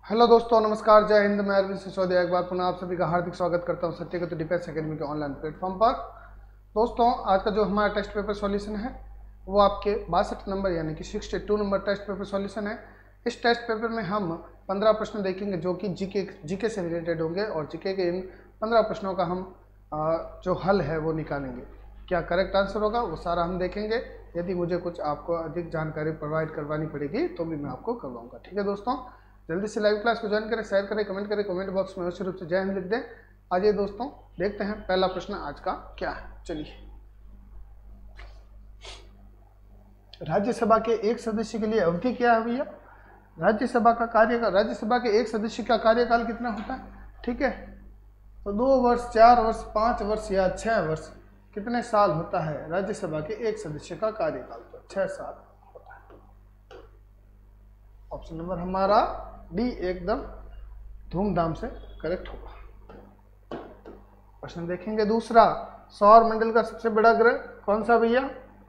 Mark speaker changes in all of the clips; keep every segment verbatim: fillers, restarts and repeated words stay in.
Speaker 1: Hello दोस्तों, नमस्कार, जय हिंद। मैं अरविंद सिसोदिया एक बार पुनः आप सभी का हार्दिक स्वागत करता हूं सत्यगत डिफेंस एकेडमी के ऑनलाइन प्लेटफॉर्म पर। दोस्तों, आज का जो हमारा टेस्ट पेपर सॉल्यूशन है वो आपके बासठ नंबर यानी कि sixty two number test paper solution है। इस टेस्ट पेपर में हम पंद्रह प्रश्न देखेंगे जो कि जीके जीके से रिलेटेड होंगे और जीके के इन पंद्रह प्रश्नों का हम जो हल है वो निकालेंगे। क्या करेक्ट आंसर होगा वो सारा हम देखेंगे। यदि मुझे कुछ आपको अधिक जानकारी प्रोवाइड करवानी पड़ेगी तो भी मैं आपको करवाऊंगा। ठीक है दोस्तों, जल्दी से लाइव क्लास को ज्वाइन करें, शेयर करें, कमेंट करें, कमेंट बॉक्स में अवश्य रूप से जय हिंद लिख दें। आइए दोस्तों, देखते हैं पहला प्रश्न आज का क्या है। चलिए, राज्यसभा के एक सदस्य के लिए अवधि क्या है भैया? राज्यसभा का कार्यकाल, राज्यसभा के एक सदस्य का कार्यकाल कितना होता है? ठीक है, तो दो वर्ष, चार वर्ष, पाँच वर्ष या छः वर्ष, कितने साल होता है राज्यसभा के एक सदस्य का कार्यकाल? तो छः साल होता है। ऑप्शन नंबर हमारा डी एकदम धूमधाम से करेक्ट होगा। प्रश्न देखेंगे दूसरा, सौर मंडल का सबसे बड़ा ग्रह कौन सा भैया?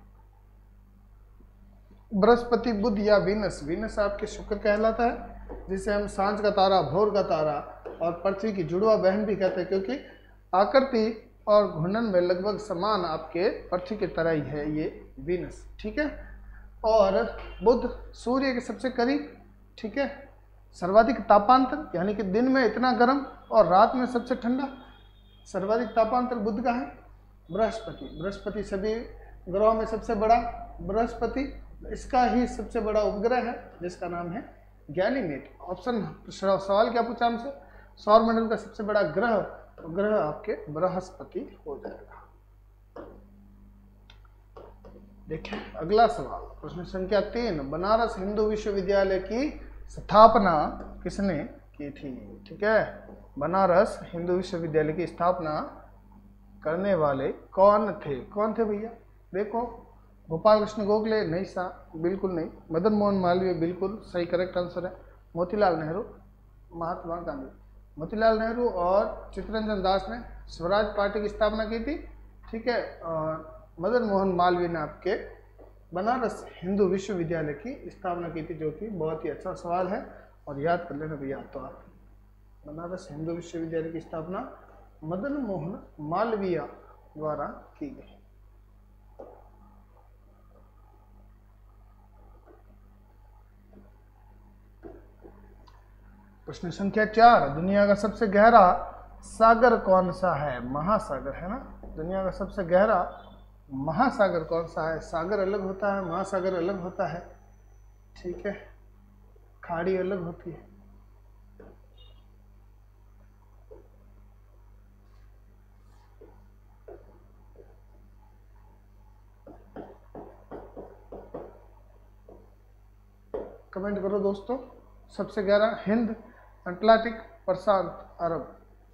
Speaker 1: बृहस्पति, बुध या वीनस? वीनस आपके शुक्र कहलाता है, जिसे हम सांझ का तारा, भोर का तारा और पृथ्वी की जुड़वा बहन भी कहते हैं, क्योंकि आकृति और घूर्णन में लगभग समान आपके पृथ्वी की तरह ही है ये वीनस। ठीक है, और बुध सूर्य के सबसे करीब। ठीक है, सर्वाधिक तापांतर यानी कि दिन में इतना गर्म और रात में सबसे ठंडा, सर्वाधिक तापांतर बुध का है। बृहस्पति, बृहस्पति सभी ग्रहों में सबसे बड़ा बृहस्पति, इसका ही सबसे बड़ा उपग्रह है जिसका नाम है गैनीमेड। ऑप्शन सवाल क्या पूछा हमसे? सौर मंडल का सबसे बड़ा ग्रह, ग्रह आपके बृहस्पति हो जाएगा। देखिए अगला सवाल, प्रश्न संख्या तीन, बनारस हिंदू विश्वविद्यालय की स्थापना किसने की थी? ठीक है, बनारस हिंदू विश्वविद्यालय की स्थापना करने वाले कौन थे? कौन थे भैया? देखो, गोपाल कृष्ण गोखले नहीं सा, बिल्कुल नहीं। मदन मोहन मालवीय बिल्कुल सही करेक्ट आंसर है। मोतीलाल नेहरू, महात्मा गांधी। मोतीलाल नेहरू और चित्तरंजन दास ने स्वराज पार्टी की स्थापना की थी। ठीक है, और मदन मोहन मालवीय ने आपके बनारस हिंदू विश्वविद्यालय की स्थापना की थी, जो कि बहुत ही अच्छा सवाल है और याद कर लेना भैया। तो आप बनारस हिंदू विश्वविद्यालय की स्थापना मदन मोहन मालवीय द्वारा की गई। प्रश्न संख्या चार, दुनिया का सबसे गहरा सागर कौन सा है? महासागर है ना। दुनिया का सबसे गहरा महासागर कौन सा है? सागर अलग होता है, महासागर अलग होता है। ठीक है, खाड़ी अलग होती है। कमेंट करो दोस्तों। सबसे गहरा हिंद, अटलांटिक, प्रशांत, अरब।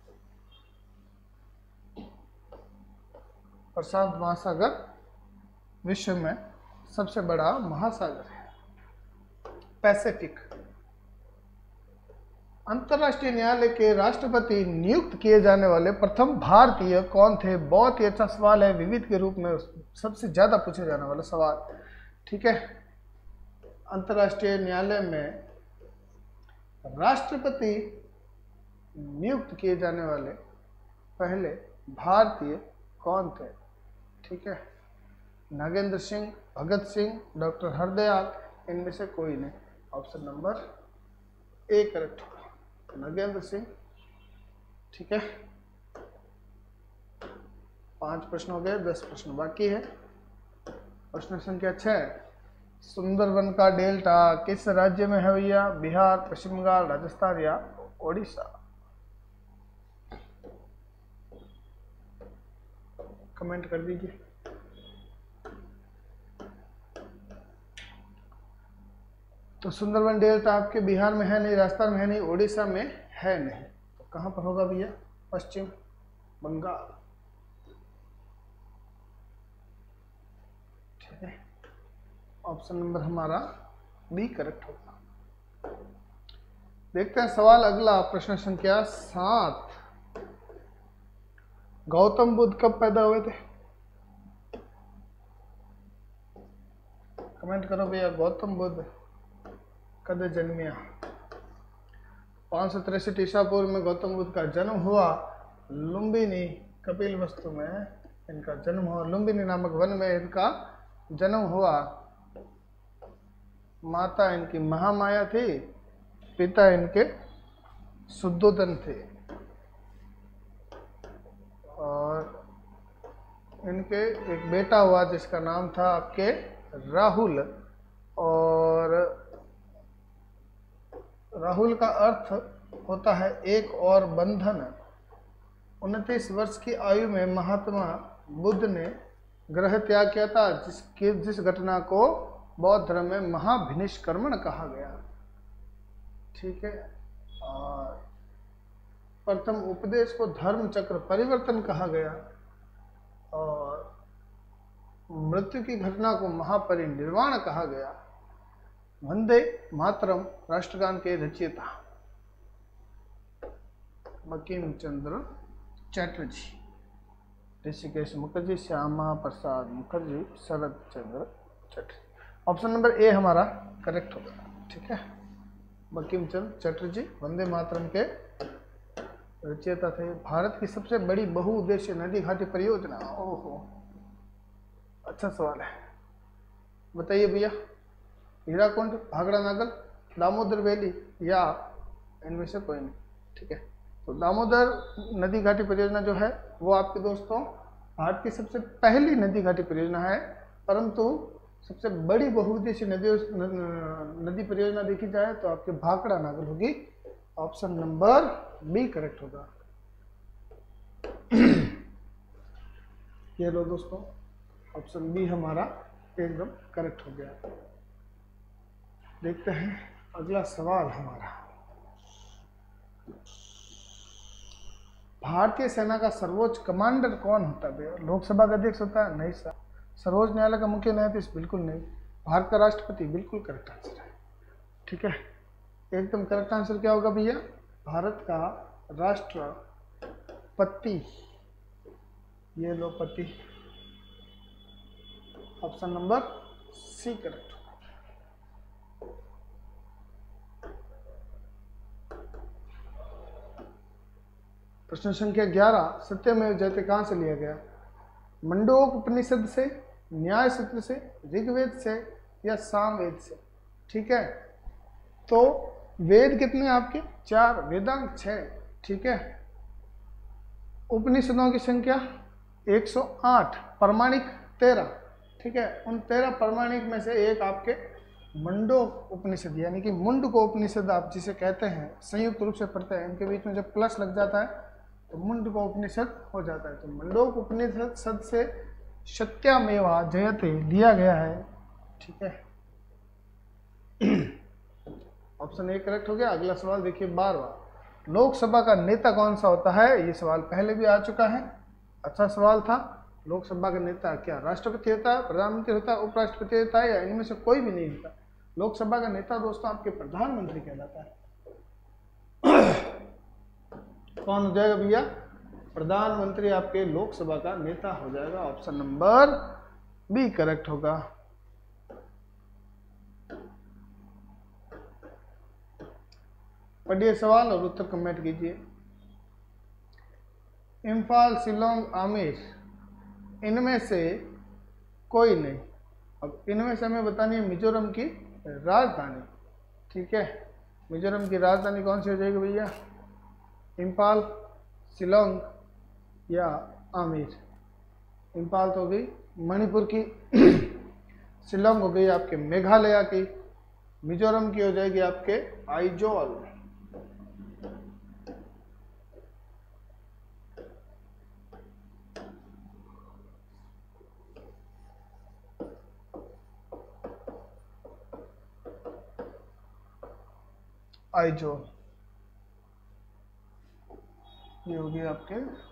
Speaker 1: प्रशांत महासागर विश्व में सबसे बड़ा महासागर है। पैसिफिक। अंतर्राष्ट्रीय न्यायालय के राष्ट्रपति नियुक्त किए जाने वाले प्रथम भारतीय कौन थे? बहुत ही अच्छा सवाल है, विविध के रूप में सबसे ज्यादा पूछे जाने वाला सवाल। ठीक है, अंतर्राष्ट्रीय न्यायालय में राष्ट्रपति नियुक्त किए जाने वाले पहले भारतीय कौन थे? ठीक है, नागेंद्र सिंह, भगत सिंह, डॉक्टर हरदयाल, इनमें से कोई नहीं। ऑप्शन नंबर ए करेक्ट होगा, नागेंद्र सिंह। ठीक है, पांच प्रश्न हो गए, दस प्रश्न बाकी है। प्रश्न संख्या छह, सुंदरवन का डेल्टा किस राज्य में है भैया? बिहार, पश्चिम बंगाल, राजस्थान या ओडिशा? कमेंट कर दीजिए। तो सुंदरवन डेल्टा आपके बिहार में है नहीं, राजस्थान में है नहीं, ओडिशा में है नहीं, तो कहां पर होगा भैया? पश्चिम बंगाल। ठीक है, ऑप्शन नंबर हमारा बी करेक्ट होगा। देखते हैं सवाल अगला, प्रश्न संख्या सात, गौतम बुद्ध कब पैदा हुए थे? कमेंट करो भैया, गौतम बुद्ध कद जन्मिया? पाँच सौ तिरसठ ईसा पूर्व में गौतम बुद्ध का जन्म हुआ लुम्बिनी कपिल वस्तु में इनका जन्म हुआ। लुम्बिनी नामक वन में इनका जन्म हुआ। माता इनकी महामाया थी, पिता इनके शुद्धोदन थे और इनके एक बेटा हुआ जिसका नाम था आपके राहुल। और राहुल का अर्थ होता है एक और बंधन। उनतीस वर्ष की आयु में महात्मा बुद्ध ने ग्रह त्याग किया था, जिसकी जिस घटना को बौद्ध धर्म में महाभिनिष्क्रमण कहा गया। ठीक है। और प्रथम उपदेश को धर्म चक्र परिवर्तन कहा गया और मृत्यु की घटना को महापरिनिर्वाण कहा गया। वंदे मातरम राष्ट्रगान के रचयिता Bankim Chandra Chatterjee, Rishikesh Mukherjee, Shyama Prasad Mukherjee, Sharat Chandra Chatterjee. Option number A हमारा करेक्ट होगा। ठीक है। बंकिम चंद्र चटर्जी वंदे मातरम के रचयिता थे। भारत की सबसे बड़ी बहुउद्देशीय नदी घाटी परियोजना, ओहो अच्छा सवाल है, बताइए भैया। हीराकुंड, भाखड़ा नागल, दामोदर वैली या इनमें से कोई नहीं। ठीक है। तो दामोदर नदी घाटी परियोजना जो है वो आपके दोस्तों भारत की सबसे पहली नदी घाटी परियोजना है, परंतु सबसे बड़ी बहुउद्देशीय नदी नदी परियोजना देखी जाए तो आपके भाखड़ा नागल होगी। ऑप्शन नंबर बी करेक्ट होगा। ये लो दोस्तों, ऑप्शन बी हमारा एकदम करेक्ट हो गया। देखते हैं अगला सवाल हमारा। भारतीय सेना का सर्वोच्च कमांडर कौन होता है? लोकसभा का अध्यक्ष होता है? नहीं सर। सर्वोच्च न्यायालय का मुख्य न्यायाधीश? बिल्कुल नहीं। भारत का राष्ट्रपति? बिल्कुल करेक्ट आंसर है। ठीक है। एकदम करेक्ट आंसर क्या होगा भैया? भारत का राष्ट्रपति। ये लो पति, ऑप्शन नंबर सी करेक्ट होगा। प्रश्न संख्या ग्यारह, सत्यमेव जयते कहाँ से लिया गया? मंडूक उपनिषद से, न्याय सूत्र से, ऋग्वेद से या सामवेद से? ठीक है। तो वेद कितने आपके? चार, वेदांग छह। ठीक है। उपनिषदों की संख्या एक सौ आठ, प्रमाणिक तेरह। ठीक है। उन तेरह प्रमाणिक में से एक आपके मंडूक उपनिषद यानी कि मुंडको उपनिषद आप जिसे कहते हैं, संयुक्त रूप से पढ़ते हैं, इनके बीच में जब प्लस लग जाता है तो मुंडको उपनिषद हो जाता है। तो मंडूक उपनिषद शब्द से सत्यमेवा जयते लिया गया है। ठीक है। ऑप्शन ए करेक्ट हो गया। अगला सवाल देखिए बारहवां, लोकसभा का नेता कौन सा होता है? ये सवाल पहले भी आ चुका है, अच्छा सवाल था। लोकसभा का नेता क्या राष्ट्रपति होता है, प्रधानमंत्री होता है, उपराष्ट्रपति होता है या इनमें से कोई भी नहीं होता? लोकसभा का नेता दोस्तों आपके प्रधानमंत्री कहलाता है। कौन हो जाएगा भैया? प्रधानमंत्री आपके लोकसभा का नेता हो जाएगा। ऑप्शन नंबर बी करेक्ट होगा। पढ़िए सवाल और उत्तर कमेंट कीजिए। इम्फाल, शिलोंग, आमेर, इनमें से कोई नहीं। अब इनमें से हमें बतानी है मिजोरम की राजधानी। ठीक है। मिजोरम की राजधानी कौन सी हो जाएगी भैया? इम्फाल, शिलोंग या आमेर? इम्फाल तो हो गई मणिपुर की, शिलोंग हो गई आपके मेघालय की, मिजोरम की हो जाएगी आपके आइजोल। आइजोल ये होगी आपके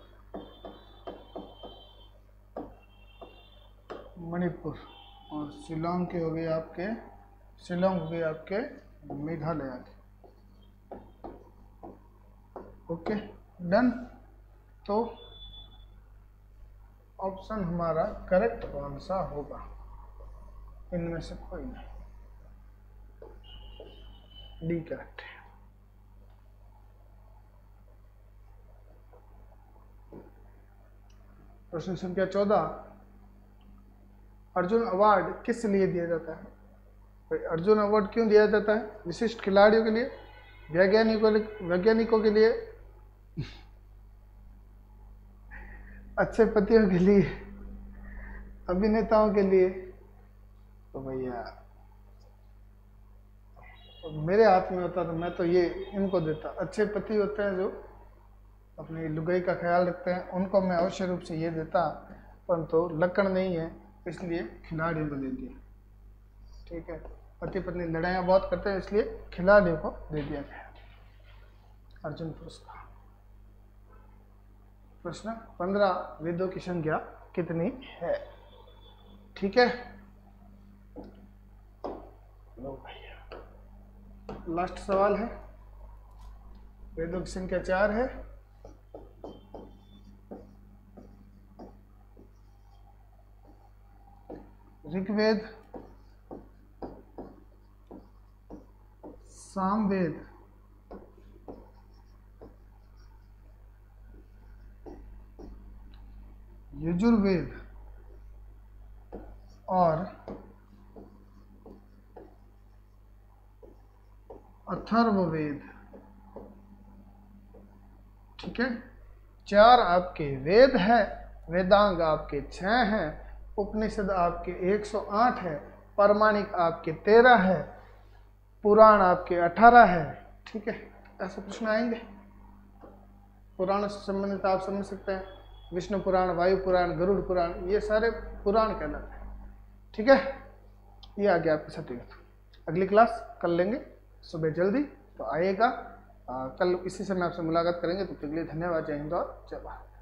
Speaker 1: मणिपुर और शिलोंग के हो गए आपके शिलोंग हो गए आपके मेघालय के। Okay done. तो ऑप्शन हमारा करेक्ट कौन सा होगा? इनमें से कोई नहीं, डी करेक्ट है। प्रश्न संख्या चौदह, अर्जुन अवार्ड किस लिए दिया जाता है? भाई अर्जुन अवार्ड क्यों दिया जाता है? विशिष्ट खिलाड़ियों के लिए, वैज्ञानिकों वैज्ञानिकों के लिए, अच्छे पतियों के लिए, अभिनेताओं के लिए। तो भैया तो मेरे हाथ में होता तो मैं तो ये इनको देता। अच्छे पति होते हैं जो अपनी लुगाई का ख्याल रखते हैं, उनको मैं अवश्य रूप से ये देता, परंतु तो लक्षण नहीं है इसलिए खिलाड़ियों को दे दिया। ठीक है, पति पत्नी लड़ाइयाँ बहुत करते हैं इसलिए खिलाड़ियों को दे दिया गया अर्जुन पुरस्कार। प्रश्न पंद्रह, वेदों की संख्या कितनी है? ठीक है, लो भैया लास्ट सवाल है। वेदों की संख्या चार है। ऋग्वेद, सामवेद, यजुर्वेद और अथर्ववेद। ठीक है, चार आपके वेद है, वेदांग आपके छह हैं, उपनिषद आपके एक सौ आठ है, प्रामाणिक आपके तेरह है, पुराण आपके अठारह है। ठीक है, ऐसे प्रश्न आएंगे। पुराण से संबंधित आप समझ सकते हैं, विष्णु पुराण, वायु पुराण, गरुड़ पुराण, ये सारे पुराण कहलाते हैं। ठीक है, ये आ गया आपका सर्टिफिकेट। अगली क्लास कल लेंगे सुबह जल्दी, तो आइएगा। कल इसी समय आपसे मुलाकात करेंगे। तो तब तक के लिए धन्यवाद। जय हिंद और जय भारत।